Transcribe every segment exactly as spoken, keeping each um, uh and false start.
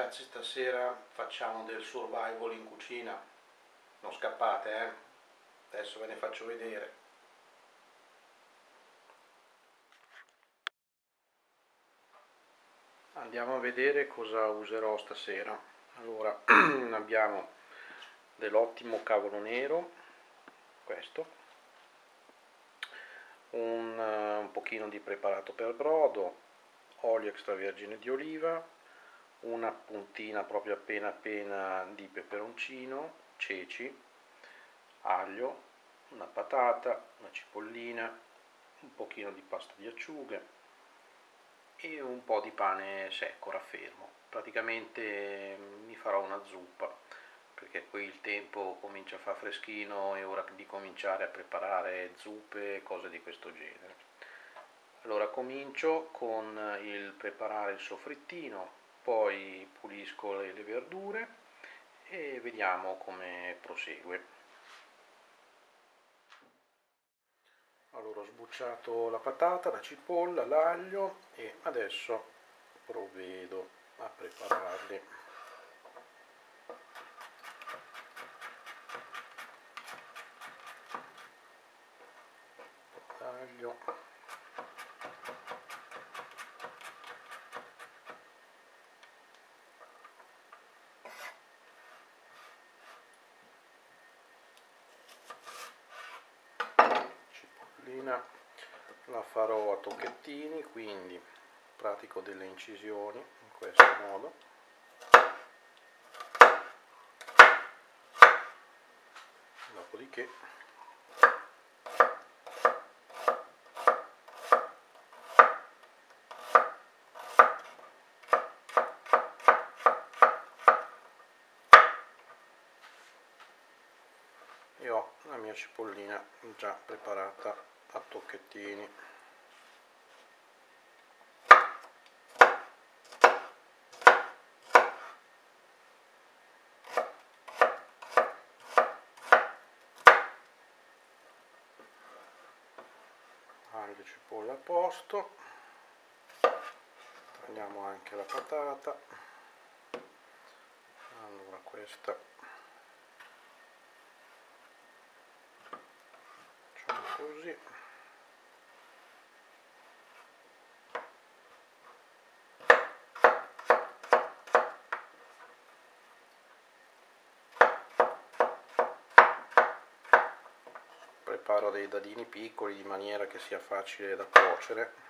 ragazzi, stasera facciamo del survival in cucina, non scappate, eh? Adesso ve ne faccio vedere. Andiamo a vedere cosa userò stasera. Allora, abbiamo dell'ottimo cavolo nero, questo, un, un pochino di preparato per brodo, olio extravergine di oliva, una puntina proprio appena appena di peperoncino, ceci, aglio, una patata, una cipollina, un pochino di pasta di acciughe e un po' di pane secco raffermo. Praticamente mi farò una zuppa, perché qui il tempo comincia a far freschino, è ora di cominciare a preparare zuppe e cose di questo genere. Allora comincio con il preparare il soffrittino, poi pulisco le, le verdure e vediamo come prosegue. Allora ho sbucciato la patata, la cipolla, l'aglio e adesso provvedo a prepararli. L'aglio. La farò a tocchettini, quindi pratico delle incisioni in questo modo. Dopodiché e ho la mia cipollina già preparata a tocchettini. Aglio e cipolla a posto, prendiamo anche la patata. Allora questa facciamo così. Preparo dei dadini piccoli di maniera che sia facile da cuocere.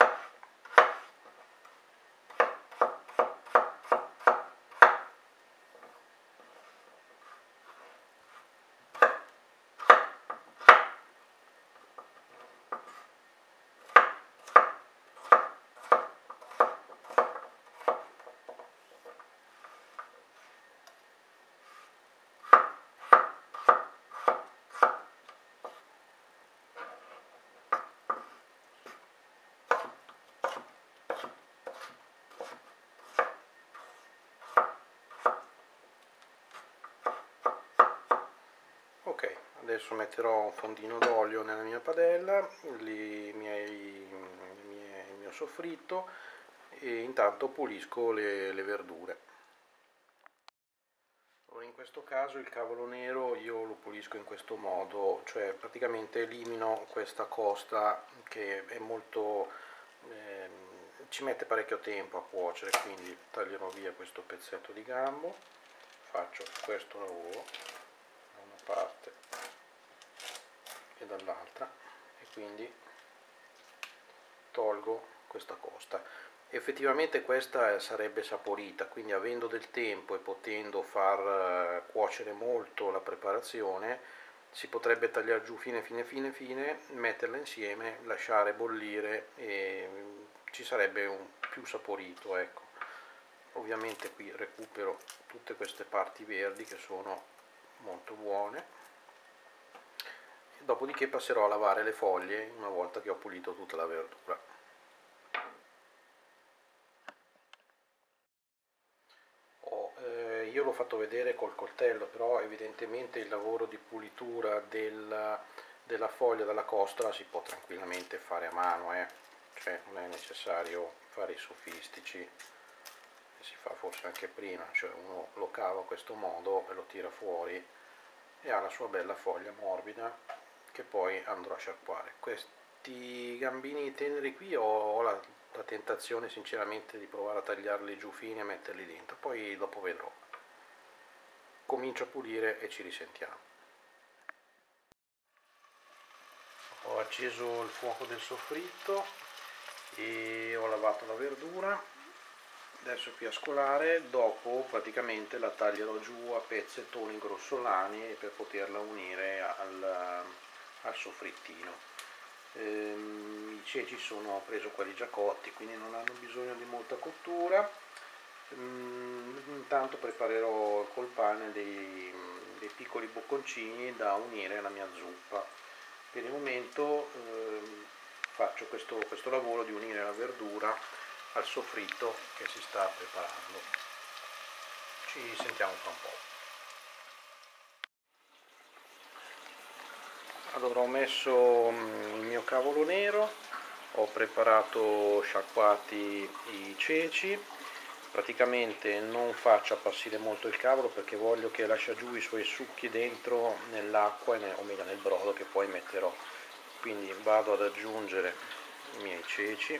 Ok, adesso metterò un fondino d'olio nella mia padella, i miei, i miei, il mio soffritto e intanto pulisco le, le verdure. Allora, in questo caso il cavolo nero io lo pulisco in questo modo, cioè praticamente elimino questa costa che è molto... Eh, ci mette parecchio tempo a cuocere, quindi taglierò via questo pezzetto di gambo, faccio questo lavoro da una parte e dall'altra e quindi tolgo questa costa. Effettivamente questa sarebbe saporita, quindi avendo del tempo e potendo far cuocere molto la preparazione si potrebbe tagliare giù fine fine fine fine, metterla insieme, lasciare bollire e ci sarebbe un più saporito, ecco. Ovviamente qui recupero tutte queste parti verdi che sono molto buone. Dopodiché passerò a lavare le foglie una volta che ho pulito tutta la verdura. Oh, eh, io l'ho fatto vedere col coltello, però evidentemente il lavoro di pulitura del, della foglia dalla costola si può tranquillamente fare a mano, eh? Cioè non è necessario fare i sofistici si fa forse anche prima, cioè uno lo cava a questo modo e lo tira fuori e ha la sua bella foglia morbida che poi andrò a sciacquare. Questi gambini teneri qui ho la, la tentazione sinceramente di provare a tagliarli giù fini e metterli dentro, poi dopo vedrò. Comincio a pulire e ci risentiamo. Ho acceso il fuoco del soffritto e ho lavato la verdura, adesso qui a scolare, dopo praticamente la taglierò giù a pezzettoni grossolani per poterla unire al, al soffrittino. Ehm, I ceci sono, ho preso quelli già cotti, quindi non hanno bisogno di molta cottura. Ehm, intanto preparerò col pane dei, dei piccoli bocconcini da unire alla mia zuppa. Per il momento ehm, faccio questo, questo lavoro di unire la verdura al soffritto che si sta preparando. Ci sentiamo fra un po'. Allora ho messo il mio cavolo nero, ho preparato sciacquati i ceci, praticamente non faccio appassire molto il cavolo perché voglio che lascia giù i suoi succhi dentro nell'acqua, o meglio nel brodo che poi metterò. Quindi vado ad aggiungere i miei ceci,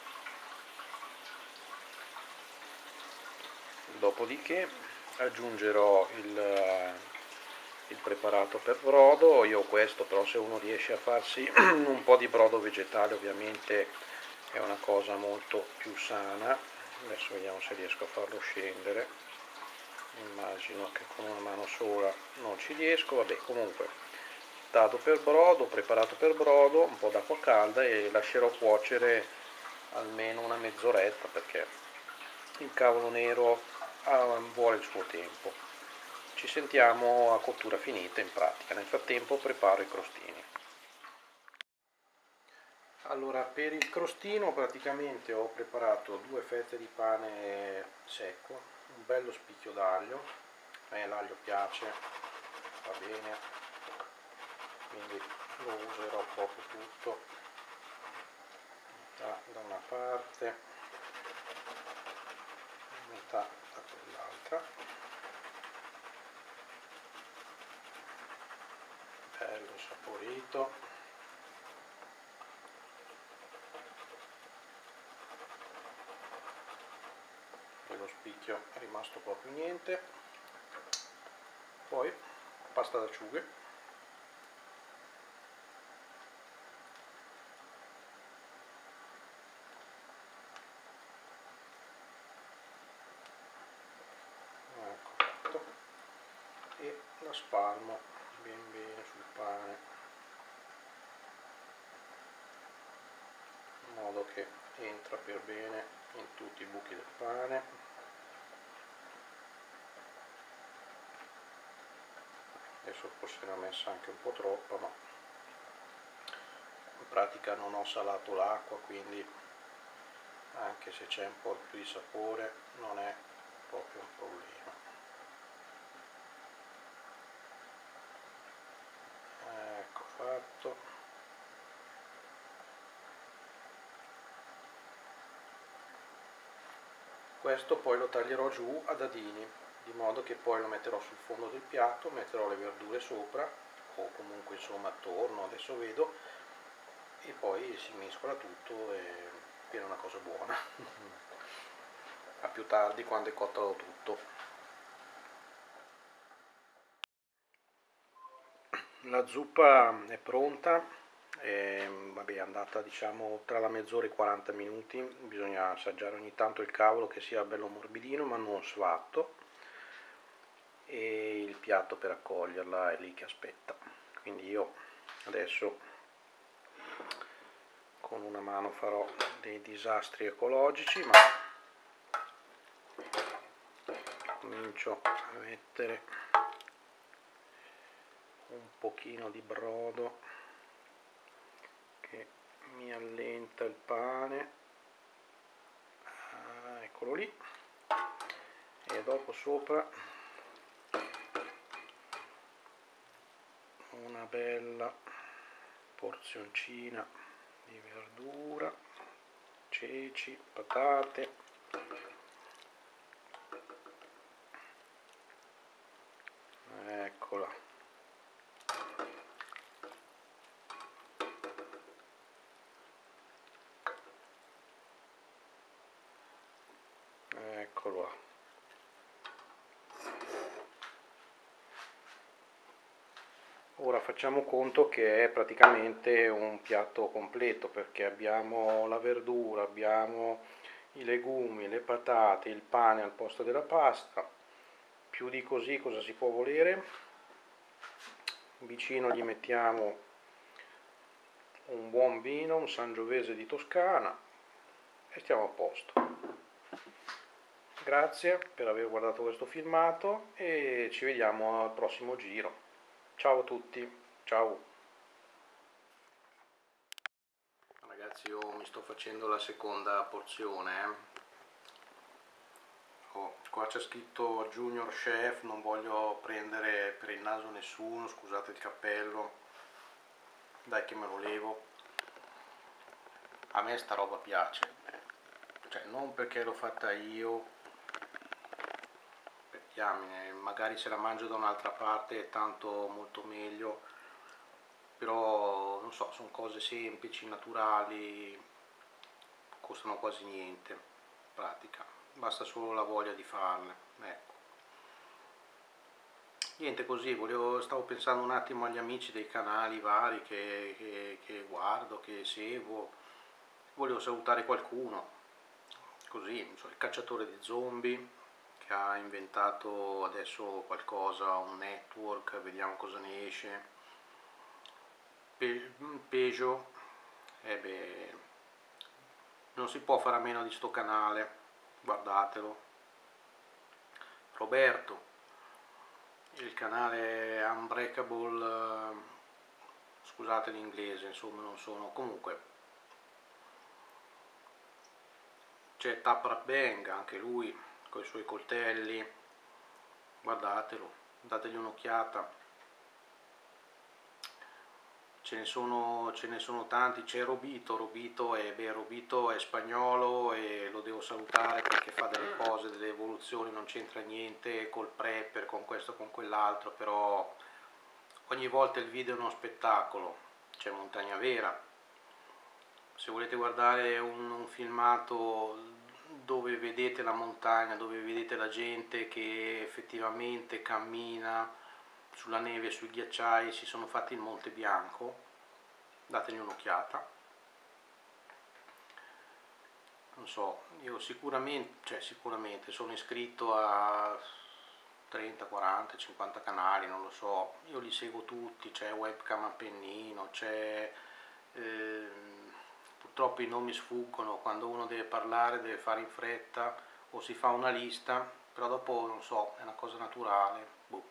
dopodiché aggiungerò il, il preparato per brodo. Io ho questo, però se uno riesce a farsi un po' di brodo vegetale ovviamente è una cosa molto più sana. Adesso vediamo se riesco a farlo scendere, immagino che con una mano sola non ci riesco. Vabbè, comunque dato per brodo, preparato per brodo, un po' d'acqua calda e lascerò cuocere almeno una mezz'oretta perché il cavolo nero vuole il suo tempo. Ci sentiamo a cottura finita in pratica, nel frattempo preparo i crostini. Allora, per il crostino praticamente ho preparato due fette di pane secco, un bello spicchio d'aglio, a me l'aglio piace, va bene, quindi lo userò proprio tutto, metà da una parte, metà da quell'altra. Bello saporito. Lo spicchio è rimasto proprio niente. Poi pasta d'acciughe, ecco fatto, e la spalmo ben bene sul pane in modo che entra per bene in tutti i buchi del pane. Adesso forse ne ho messa anche un po' troppa, ma in pratica non ho salato l'acqua, quindi anche se c'è un po' più di sapore non è proprio un problema. Ecco fatto. Questo poi lo taglierò giù a dadini, di modo che poi lo metterò sul fondo del piatto, metterò le verdure sopra o comunque insomma attorno, adesso vedo, e poi si mescola tutto e viene una cosa buona. A più tardi quando è cotto tutto. La zuppa è pronta. E, vabbè, è andata diciamo tra la mezz'ora e i quaranta minuti, bisogna assaggiare ogni tanto il cavolo che sia bello morbidino ma non sfatto, e il piatto per accoglierla è lì che aspetta. Quindi io adesso con una mano farò dei disastri ecologici, ma comincio a mettere un pochino di brodo che mi allenta il pane, ah, eccolo lì, e dopo sopra una bella porzioncina di verdura, ceci, patate, eccola. Eccolo. Ora facciamo conto che è praticamente un piatto completo, perché abbiamo la verdura, abbiamo i legumi, le patate, il pane al posto della pasta. Più di così cosa si può volere? Vicino gli mettiamo un buon vino, un Sangiovese di Toscana e stiamo a posto. Grazie per aver guardato questo filmato e ci vediamo al prossimo giro. Ciao a tutti, ciao. Ragazzi, io mi sto facendo la seconda porzione. Eh. Oh, qua c'è scritto Junior Chef, non voglio prendere per il naso nessuno, scusate il cappello, dai che me lo levo. A me sta roba piace, cioè non perché l'ho fatta io, per diamine, magari se la mangio da un'altra parte è tanto molto meglio, però non so, sono cose semplici, naturali, costano quasi niente in pratica, basta solo la voglia di farle, ecco. Niente, così, volevo, stavo pensando un attimo agli amici dei canali vari che, che, che guardo, che seguo, volevo salutare qualcuno, così, non so, il cacciatore di zombie, che ha inventato adesso qualcosa, un network, vediamo cosa ne esce, Pe Peugeot, eh beh, non si può fare a meno di sto canale, guardatelo. Roberto, il canale Unbreakable, eh, scusate l'inglese, insomma non sono, comunque c'è Taprap Bang, anche lui con i suoi coltelli, guardatelo, dategli un'occhiata. Ce ne sono, ce ne sono tanti, c'è Robito, Robito è, beh, Robito è spagnolo e lo devo salutare perché fa delle cose, delle evoluzioni, non c'entra niente col prepper, con questo, con quell'altro, però ogni volta il video è uno spettacolo. C'è Montagna Vera, se volete guardare un, un filmato dove vedete la montagna, dove vedete la gente che effettivamente cammina sulla neve, sui ghiacciai, si sono fatti il Monte Bianco, dategli un'occhiata. Non so, io sicuramente, cioè sicuramente sono iscritto a trenta, quaranta, cinquanta canali, non lo so, io li seguo tutti, c'è Webcam Appennino, c'è... Ehm, purtroppo i nomi sfuggono, quando uno deve parlare deve fare in fretta o si fa una lista, però dopo non so, è una cosa naturale. Boh.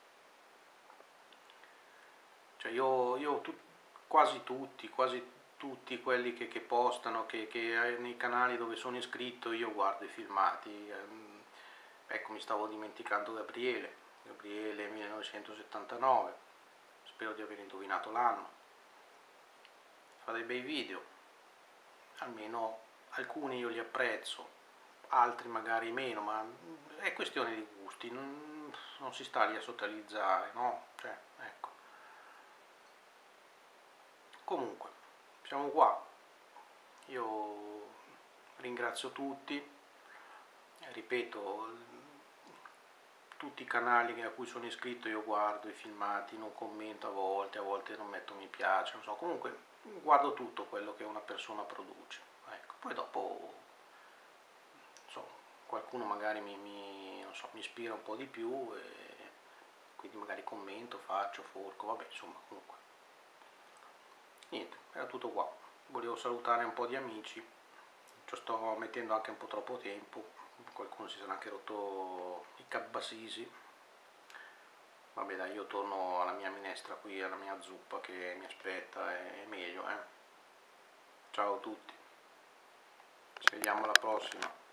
Cioè io, io tu, quasi tutti, quasi tutti quelli che, che postano, che, che nei canali dove sono iscritto io guardo i filmati. Ehm, ecco, mi stavo dimenticando Gabriele, Gabriele millenovecentosettantanove, spero di aver indovinato l'anno. Fa dei bei video, almeno alcuni io li apprezzo, altri magari meno, ma è questione di gusti, non, non si sta lì a socializzare, no? Cioè, ecco. Comunque, siamo qua, io ringrazio tutti, ripeto, tutti i canali a cui sono iscritto io guardo i filmati, non commento a volte, a volte non metto mi piace, non so, comunque guardo tutto quello che una persona produce, ecco. Poi dopo, so, qualcuno magari mi, mi, non so, mi ispira un po' di più e quindi magari commento, faccio, forco, vabbè, insomma, comunque. Niente, era tutto qua. Volevo salutare un po' di amici, ci sto mettendo anche un po' troppo tempo, qualcuno si sarà anche rotto i cabbasisi. Vabbè dai, io torno alla mia minestra qui, alla mia zuppa che mi aspetta, è meglio, eh. Ciao a tutti, ci vediamo alla prossima.